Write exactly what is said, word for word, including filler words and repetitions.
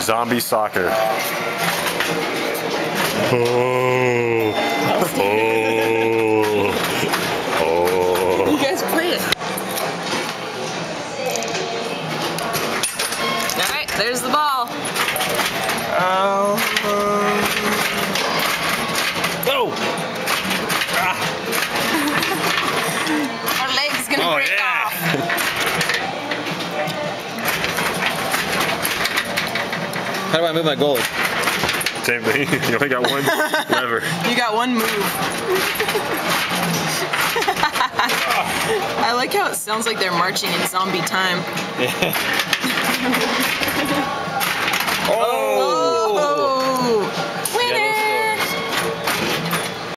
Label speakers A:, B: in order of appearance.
A: Zombie soccer. Oh. Oh. Oh.
B: You guys play it. Alright, there's the ball.
A: Oh. Oh. Ah.
B: Our leg's gonna
A: Oh,
B: break
A: yeah.
B: off.
C: How do I move my goalie?
A: Same thing. You only got one lever.
B: You got one move. I like how it sounds like they're marching in zombie time.
A: Oh.